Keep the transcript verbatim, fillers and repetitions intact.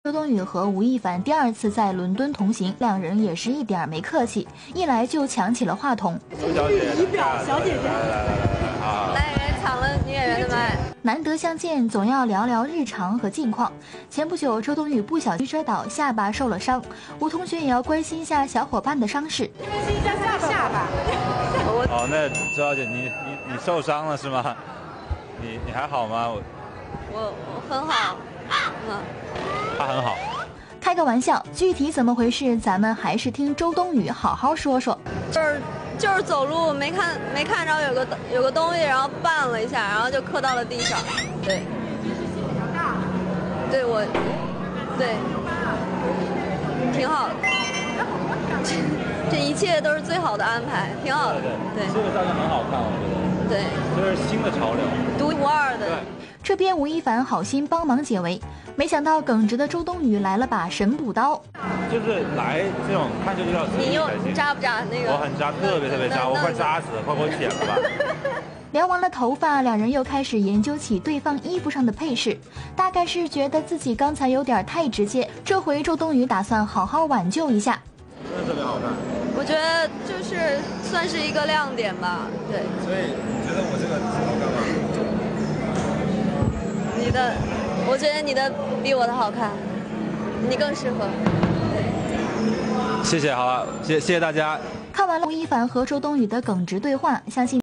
周冬雨和吴亦凡第二次在伦敦同行，两人也是一点没客气，一来就抢起了话筒。 周小姐， 仪表小姐姐， 来人抢了女演员的麦。 难得相见，总要聊聊日常和近况。前不久，周冬雨不小心摔倒，下巴受了伤，吴同学也要关心一下小伙伴的伤势。 关心一下下下巴。 哦，那周小姐，你你你受伤了是吗？你你还好吗？我我我很好，嗯。 他很好， 开个玩笑，具体怎么回事，咱们还是听周冬雨好好说说。 就是就是走路没看没看着有个有个东西，然后绊了一下，然后就磕到了地上。对，对我，对，挺好的。这一切都是最好的安排，挺好的。对， 这个照片很好看，我觉得。 对， 这是新的潮流， 独一无二的。 对。 这边吴亦凡好心帮忙解围，没想到耿直的周冬雨来了把神补刀， 就是来这种看就知道你又扎不扎那个？ 我很扎，特别特别扎，我快扎死了，快给我剪了吧。 聊完了头发，两人又开始研究起对方衣服上的配饰，大概是觉得自己刚才有点太直接，这回周冬雨打算好好挽救一下。 真的特别好看， 我觉得就是算是一个亮点吧，对。 所以你觉得我这个好看吗？ 你的，我觉得你的比我的好看，你更适合。 谢谢，好了，谢谢谢大家。 看完了吴亦凡和周冬雨的耿直对话，相信